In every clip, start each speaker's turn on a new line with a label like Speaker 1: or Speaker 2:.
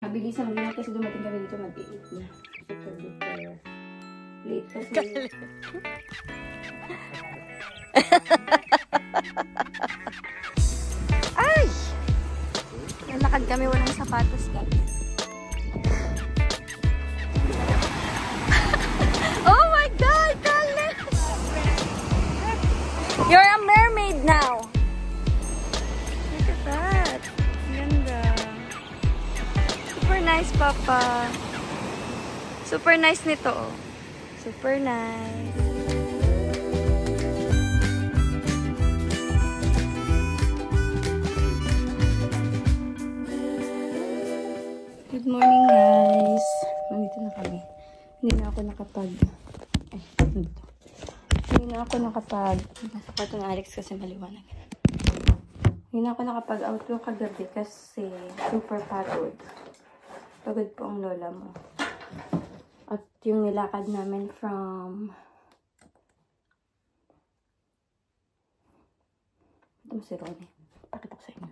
Speaker 1: Mabilisan lang kasi dumating kami dito mag-8 na. Super duper late kasi.
Speaker 2: Ay! Nalakad kami walang sapatos guys. Oh my God, Kale! You're a mermaid now. Look at that. Ganda. Super nice, Papa. Super nice nito. Oh. Super nice.
Speaker 1: Good morning guys. Nandito na kami. Hindi na ako nakapag... Ay, ano ba ito? Hindi na ako nakapag... Nasa kwarto ng Alex kasi maliwanag. Hindi na ako nakapag-outro kagabi kasi super pagod. Pagod po ang lola mo. At yung nilakad namin from... Ito mo si Ronnie. Pakita ko sa inyo.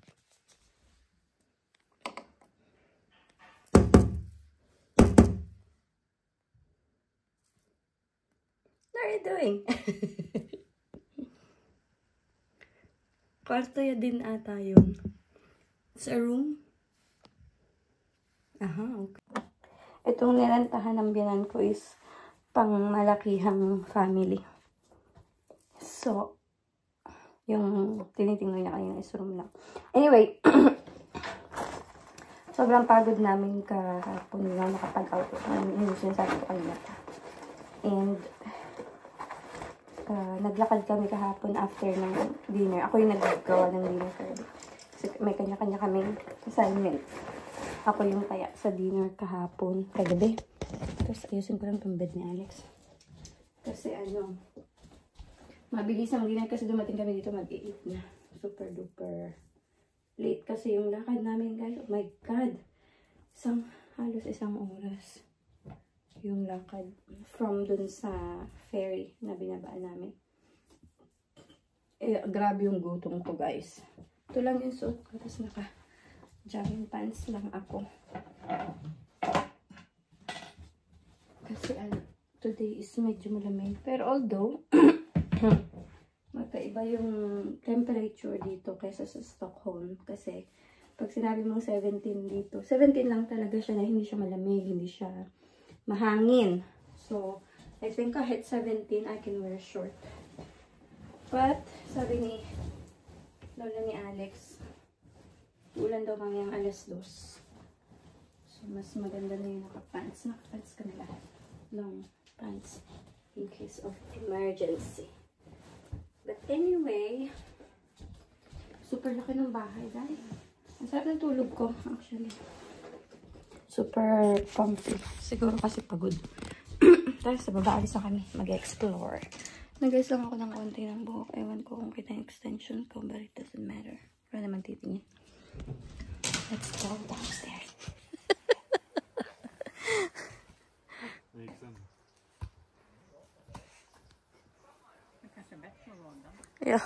Speaker 1: What are you doing? Kwarto ya din ata yun. Sa room? Aha, okay. Itong nirentahan ng biyanan ko is pang malakihang family. So, yung tinitingnan niya kanina is room lang. Anyway, sobrang pagod namin kahapon lang nakapag-out. Yung sinasabi ko kanina. And, naglakad kami kahapon after ng dinner. Ako yung naggawa ng dinner curd. Kasi may kanya-kanya kaming assignment. Ako yung kaya sa dinner kahapon. Kagabi. Tapos ayusin ko lang itong bed ni Alex. Kasi mabilis ang dinner kasi dumating kami dito mag-8 na. Super duper late kasi yung lakad namin guys. Oh my God! Halos isang oras. Yung lakad from dun sa ferry na binabaan namin. Grabe yung gutom ko guys. Ito lang yung suot ko. Tapos naka-jogging pants lang ako. Kasi today is medyo malamig. Pero although, magkaiba yung temperature dito kaysa sa Stockholm. Kasi pag sinabi mong 17 dito, 17 lang talaga siya na hindi siya malamig, hindi siya mahangin. So, I think kahit 17, I can wear short. But, sabi ni lola ni Alex, ulan daw mamayang 2:00. So, mas maganda na yung nakapants. Nakapants ka na lahat. Long pants in case of emergency. But anyway, super laki ng bahay, guys. Ang sarap ng tulog ko, actually. Super comfy. Siguro kasi pagod. Tapos sa baba, alis na kami. Mag-explore. Nag-guys lang ako ng konti ng buhok. Ewan ko kung kita yung extension ko. But it doesn't matter. Wala naman titingin. Let's go downstairs. Yeah.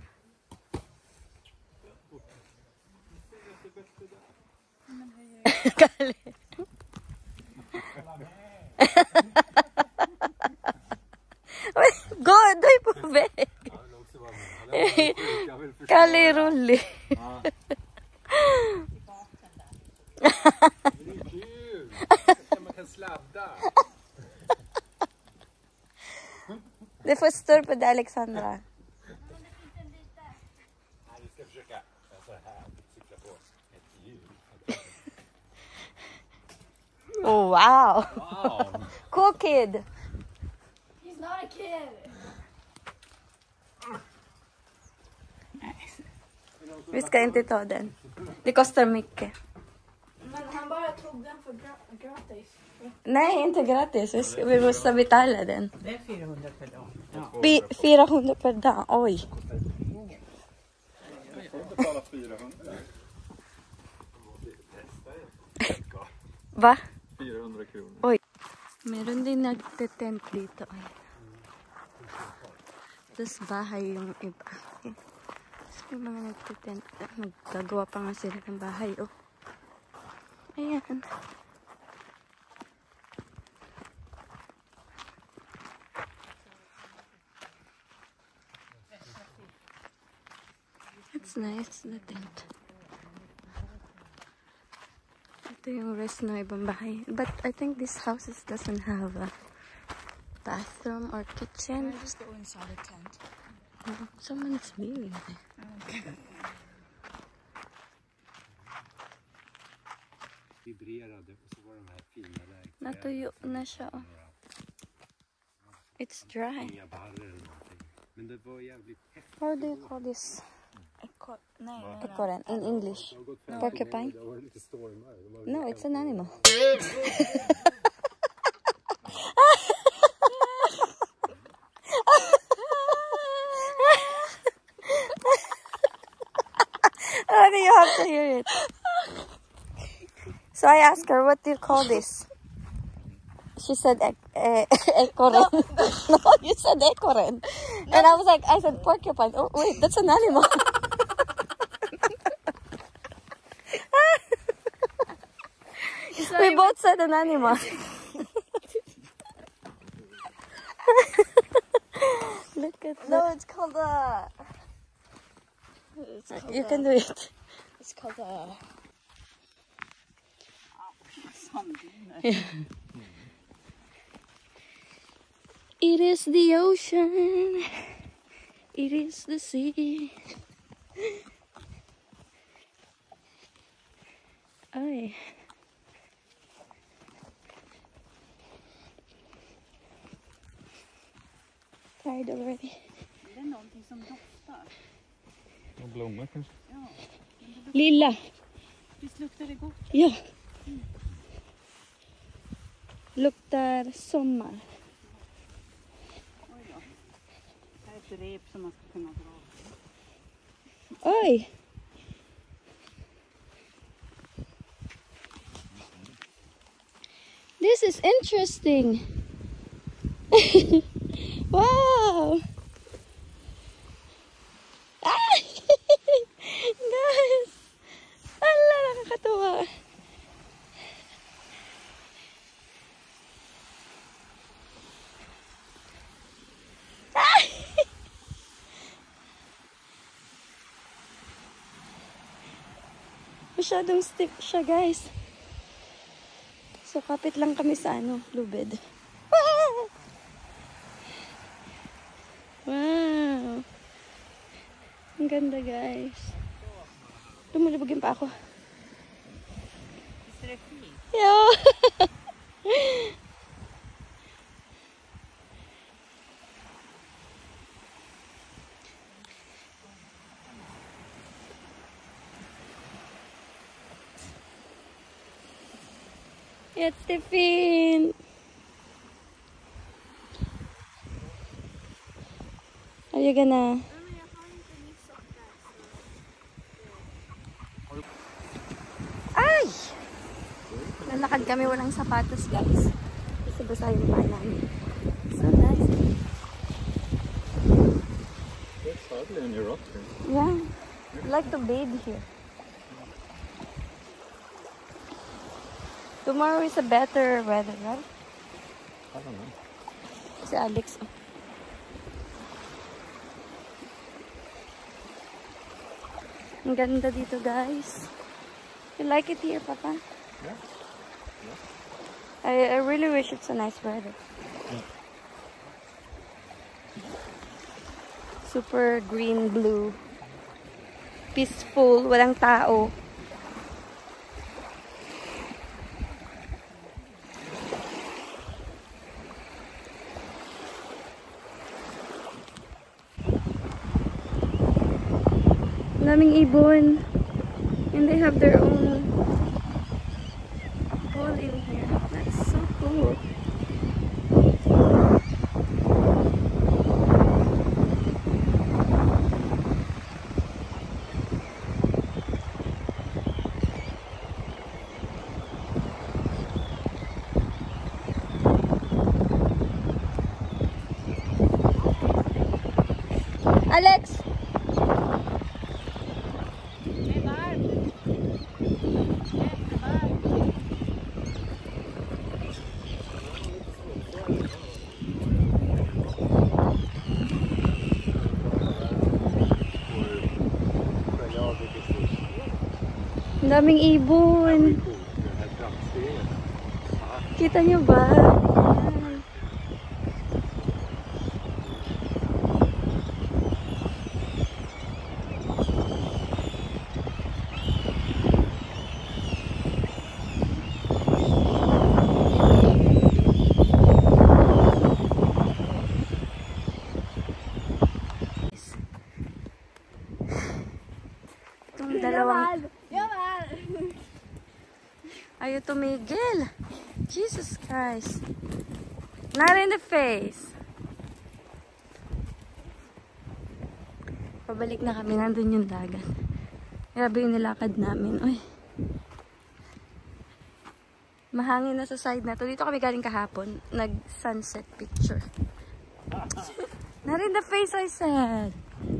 Speaker 1: Kali. God, doy på väg. Kalle är rolig.
Speaker 3: Man kan sladda.
Speaker 2: Det får stå på det, Alexandra.
Speaker 3: Vi ska försöka så här cykla på ett hjul.
Speaker 2: Oh, wow.
Speaker 3: Wow.
Speaker 2: Cool kid.
Speaker 4: He's not a kid.
Speaker 2: Vi ska inte ta den. Det kostar mycket.
Speaker 4: Men han bara tog den för gratis.
Speaker 2: Nej, inte gratis. Vi måste betala den.
Speaker 5: Det är 400 per dag. Ja.
Speaker 2: 400 per dag. Oj.
Speaker 3: Jag får betala 400.
Speaker 2: Va?
Speaker 3: 400 kronor.
Speaker 2: Oj. Meron din nagte-tent dito. Ay. Tapos bahay yung iba. Okay. Tapos may mga nagte-tent. Naggagawa pa nga sila ng bahay. Oh. Ayan. second. It's nice, the tent. Ito yung rest ng ibang bahay. But I think this house doesn't have a bathroom or kitchen.
Speaker 4: Just go inside the tent.
Speaker 2: Oh, someone is living there.
Speaker 3: Vibrerade och så var de här fina där.
Speaker 2: Natuyo na siya. Oh. It's dry.
Speaker 3: Inga barrer eller någonting. Men det var jävligt häftigt.
Speaker 2: How do you call this?
Speaker 4: Nej.
Speaker 2: Ekorren in English. Porcupine?
Speaker 3: Det var lite stormar.
Speaker 2: No, it's an animal. Oh, you have to hear it. So I asked her, what do you call this? She said ekorren. No, you said ekorren. And I was like, I said porcupine. Oh, wait, that's an animal. We both said an animal. Look at that.
Speaker 4: No, it's called
Speaker 2: You can do it.
Speaker 4: It's called a.
Speaker 2: Yeah. It is the ocean. It is the sea. Ay. Tired already.
Speaker 4: Det är någonting som doftar.
Speaker 3: Och blommor kanske?
Speaker 4: Ja.
Speaker 2: Lilla.
Speaker 4: Visst luktar det gott?
Speaker 2: Ja. Luktar sommar.
Speaker 4: Oj då. Det här är ett rep som man ska kunna dra.
Speaker 2: Oj. This is interesting. Wow. Ah! Guys. Ala, nakakatuwa. Ah! Masyadong steep siya, guys. So, kapit lang kami sa lubid. Wow! Wow! Ang ganda, guys. Lumulubugin pa ako. Yeah! Jättefint! Are you gonna... Ay! Lalakad kami walang sapatos, guys. Kasi basa yung paa namin. So nice.
Speaker 3: It's hardly on your rock.
Speaker 2: Yeah. I'd like to bathe here. Tomorrow is a better weather, right?
Speaker 3: I don't know.
Speaker 2: Si Alex. Ang ganda dito, guys. You like it here, Papa?
Speaker 3: Yeah.
Speaker 2: I really wish it's a nice weather. Super green, blue. Peaceful, walang tao. Daming ibon. And they have their own hole in here. That's so cool. Alex! Ang daming ibon. Kita niyo ba? Ayaw tumigil. Jesus Christ. Not in the face. Pabalik na kami. Nandun yung dagat. Grabe yung nilakad namin. Uy. Mahangin na sa side na to. Dito kami galing kahapon. Nag-sunset picture. Not in the face, I said.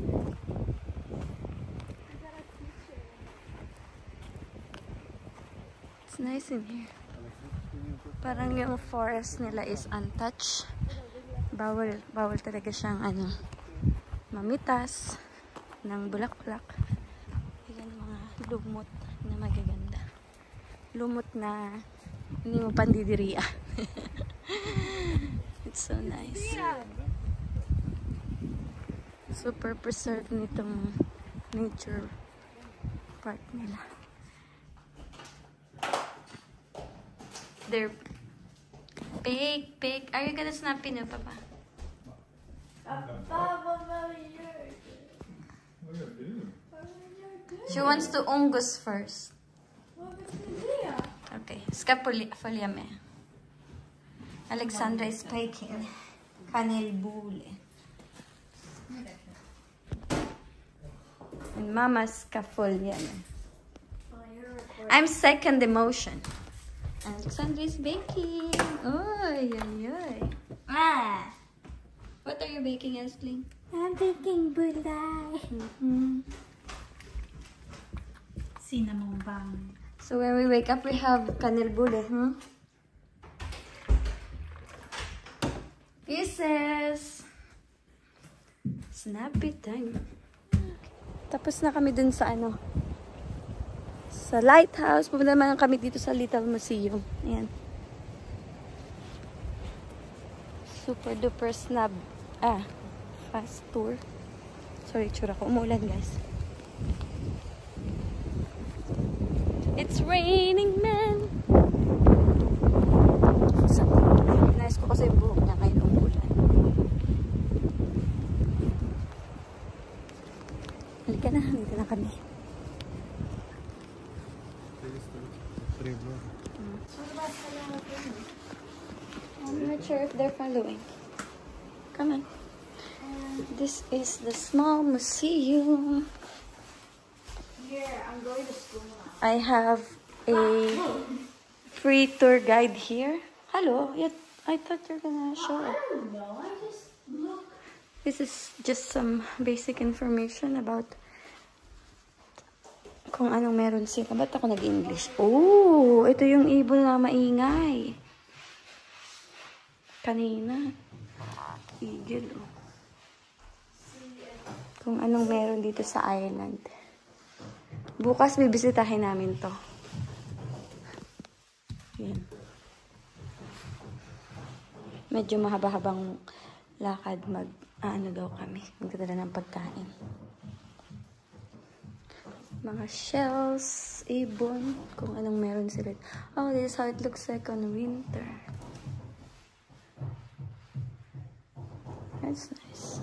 Speaker 2: Nice in here. Parang yung forest nila is untouched. Bawal talaga siyang mamitas ng bulaklak. Yan mga lumot na magaganda. Lumot na hindi mo pandidiriya. It's so nice. Super preserved nitong nature park nila. They're big. Are you gonna snap in, Papa? She wants to ungus first. Okay, scapuliame. Alexandra is picking kanelbule. And Mama's scapuliame. I'm second emotion. Alexandra is baking. Oy, oy, oy. Ah! What are you baking, Esling?
Speaker 1: I'm baking bulay.
Speaker 4: Cinnamon bun.
Speaker 2: So when we wake up, we have kanelbule, Kisses! Snappy time. Tapos na kami dun sa sa lighthouse. Pupunta naman kami dito sa Little Museum. Ayan. Super duper fast tour. Sorry, tsura ko. Umulan, guys. It's raining, man! Nice ko kasi yung buhok niya ngayon umulan. Halika na. Dito na kami. I'm not sure if they're following. Come on. This is the small museum.
Speaker 4: Here, I'm going to school now.
Speaker 2: I have a free tour guide here. Hello. I thought you're gonna show it.
Speaker 4: I don't know. I just look.
Speaker 2: This is just some basic information about kung anong meron sila. Ba't ako nag-English? Oh, ito yung ibon na maingay. Kanina. Eagle, oh. Kung anong meron dito sa island. Bukas bibisitahin namin to. Yan. Medyo mahaba-habang lakad daw kami. Magdadala ng pagkain. Mga shells, ibon, kung anong meron sila. Oh, this is how it looks like on winter. That's nice.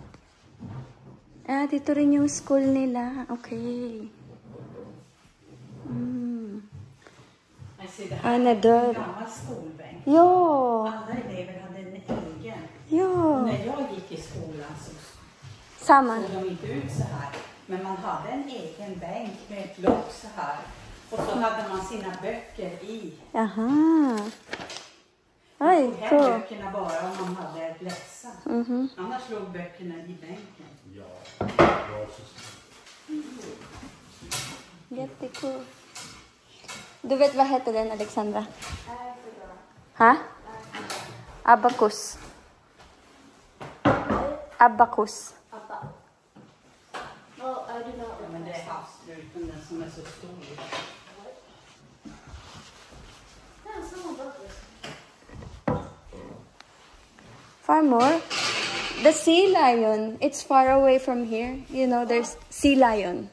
Speaker 2: Ah, dito rin yung school nila. Okay. Anna dör.
Speaker 5: Gammal skolbänk.
Speaker 2: Ja.
Speaker 5: Alla elever hade en egen.
Speaker 2: Ja.
Speaker 5: När jag gick i skolan så
Speaker 2: Samma.
Speaker 5: såg de inte ut så här. Men man hade en egen bänk med ett lock så här. Och så hade man sina böcker i.
Speaker 2: Jaha.
Speaker 5: Man
Speaker 2: Oj,
Speaker 5: tog hem
Speaker 2: cool.
Speaker 5: böckerna bara om man hade ett läxa. Annars låg böckerna i bänken.
Speaker 3: Ja,
Speaker 2: Jättecool. Du vet vad heter den, Alexandra? Ha? Abacus. Abacus.
Speaker 4: Well, I do not
Speaker 5: Men det är havsstrut Den där som är så stor.
Speaker 2: Farmor, the sea lion, it's far away from here. You know, there's sea lion.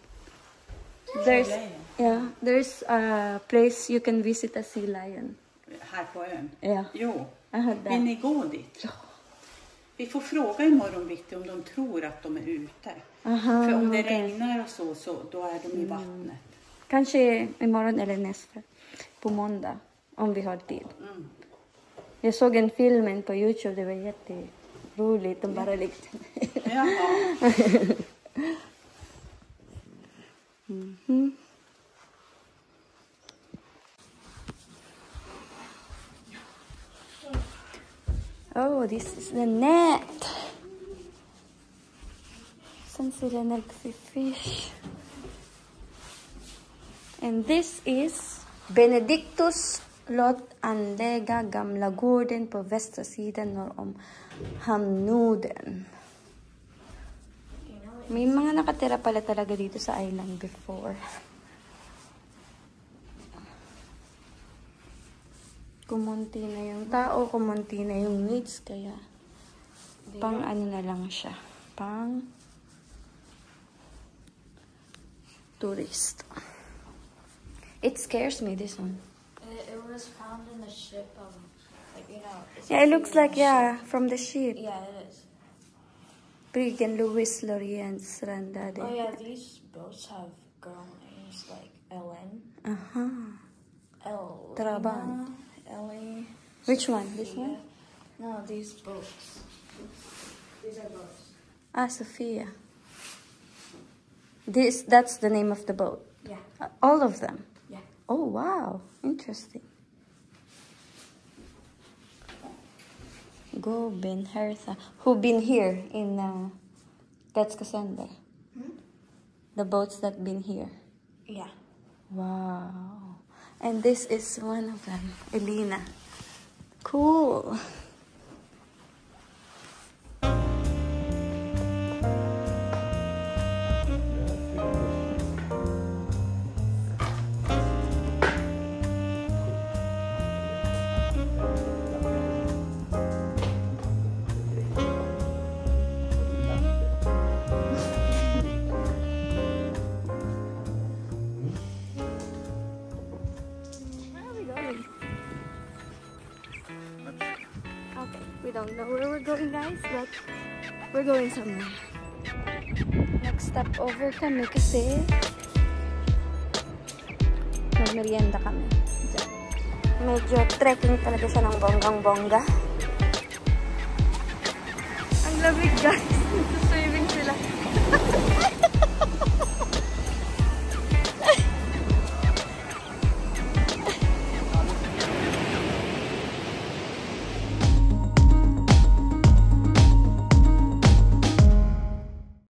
Speaker 2: There's a place you can visit a sea lion.
Speaker 5: Här på ön?
Speaker 2: Ja.
Speaker 5: Jo.
Speaker 2: Vill
Speaker 5: ni gå dit? Ja. Vi får fråga imorgon bitti om de tror att de är ute.
Speaker 2: Aha,
Speaker 5: för om det regnar och så då är de i vattnet.
Speaker 2: Kanske imorgon eller nästa. På måndag. Om vi har tid.
Speaker 5: Mm.
Speaker 2: Jag såg en film på YouTube. Det var jätteroligt. De bara lekte.
Speaker 5: Jaha.
Speaker 2: Oh, this is the net. Saan sila nag-fish? And this is Benedictus Lot Anlega Gamla Gården på västra sidan norr om Hamnuden. May mga nakatira pala talaga dito sa island before. Kumunti na yung tao, kumunti na yung needs, kaya pang ano na lang siya. Pang tourist. It scares me, this one.
Speaker 4: It was found in the ship of, like, you know.
Speaker 2: Yeah, it looks like, from the ship.
Speaker 4: Yeah, it is.
Speaker 2: Brig and Louis Lorient's Randade.
Speaker 4: Oh yeah, these boats have girl names like Ellen.
Speaker 2: Trabant.
Speaker 4: Ellie.
Speaker 2: Which one? This one?
Speaker 4: No, these boats. These are boats.
Speaker 2: Ah, Sophia. That's the name of the boat?
Speaker 4: Yeah.
Speaker 2: All of them?
Speaker 4: Yeah.
Speaker 2: Oh, wow. Interesting. Go Ben Hertha. Who been here in That's Cassandra? The boats that been here?
Speaker 4: Yeah.
Speaker 2: Wow. And this is one of them, Elena. Cool. We don't know where we're going, guys, but we're going somewhere. Next stop over kami kasi magmerienda kami. Medyo trekking talaga siya ng bonggang-bongga. Ang lamig, guys. Swimming sila.